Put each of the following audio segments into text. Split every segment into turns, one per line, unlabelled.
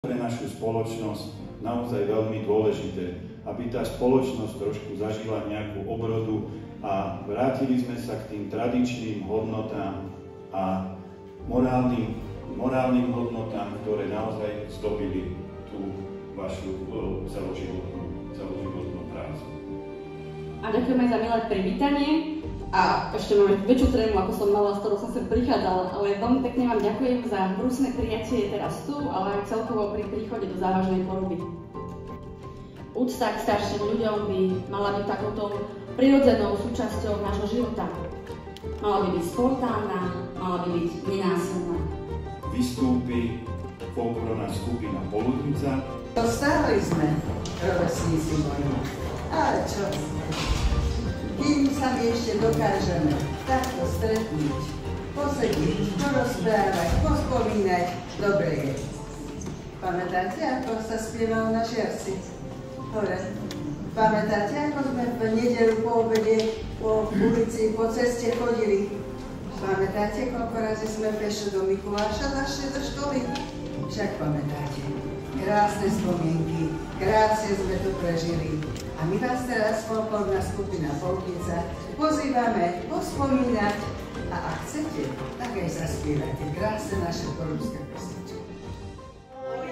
pre našu spoločnosť naozaj veľmi dôležité, aby tá spoločnosť trošku zažila nejakú obrodu a vrátili sme sa k tým tradičným hodnotám a morálnym hodnotám, ktoré naozaj zdobili tú vašu celoživotnú prácu.
A ďakujeme za milé privítanie. A ešte máme väčšiu trému, ako som mala, s ktorou som sem prichádzala, ale veľmi pekne vám ďakujem za brúsne prijatie teraz tu, ale aj celkovo pri príchode do závažnej choroby. Úcta k starším ľuďom by mala byť takouto prirodzenou súčasťou nášho života. Mala by byť spontánna, mala by byť nenásilná.
Vystúpi folklórna skupina Poludnica.
Stáli sme rovesníci moji, ale čo? Kým sa my ešte dokážeme takto stretnúť, posediť, porozprávať, pospomínať, dobre je. Pamätáte, ako sa spievalo na Žiarci? Hore. Pamätáte, ako sme v nedeľu po obede po ulici, po ceste chodili? Pamätáte, koľko razy sme pešo do Mikuláša zašli do školy? Však pamätáte. Krásne spomienky, krásne sme to prežili. A my vás teraz, folklórna skupina Poludnica, pozývame pospomínať a ak chcete, tak aj zaspievajte krásne naše porúbske pesničky.
O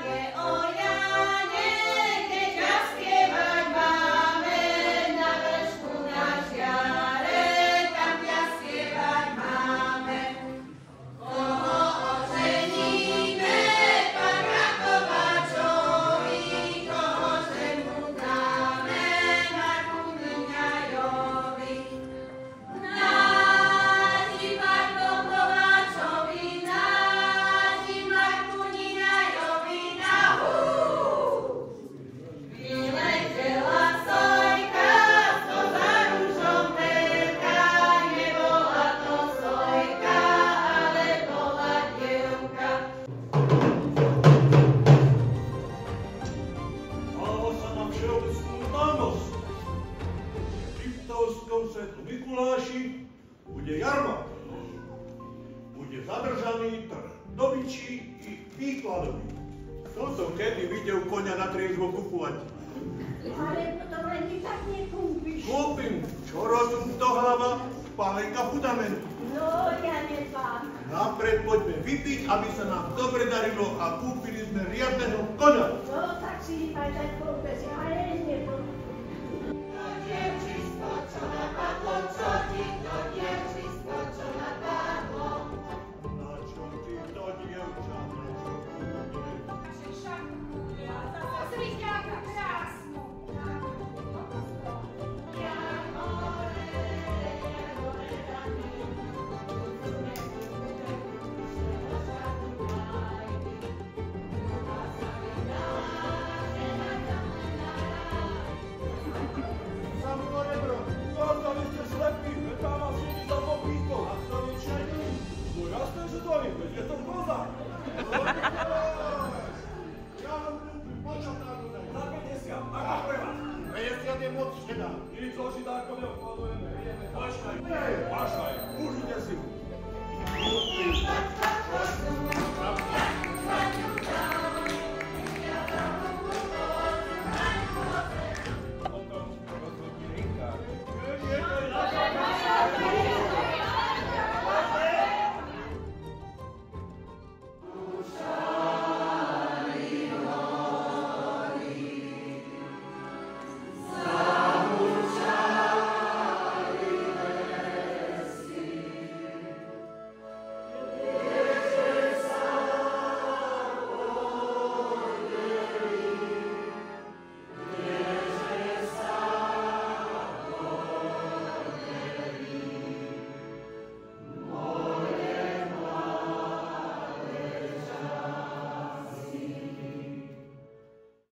Jane, keď ťa spievať máme, na vršku na žiare, tam ťa spievať máme. Koho oceníme, Pána Kováčovi, koho ženu dáme, Marku Mlyňajovi. Nádi Marko Kováčovi, nádi Marku Mlyňajovi, na hú! Vyletela sojka, spoza rúžom veľká, nebola to sojka, ale bola dievka.
Malo sa na všeobecnú známosť. V Liptovskom Svetu Mikuláši bude jarmark. Bude zadržaný trh dobyčí i výkladový. Kto som kedy videl koňa na triezvo kupovať?
Ale to len ty tak nekúpiš.
Kúpim, čo rozum to hlava, pálenka fundamentu.
No, ja nepám.
Napred poďme vypiť, aby sa nám dobre darilo a kúpili sme riadneho koňa.
No, tak si vypáčať kúpec, ale nepám. To dievčisko, čo napadlo, čo ti to dievčisko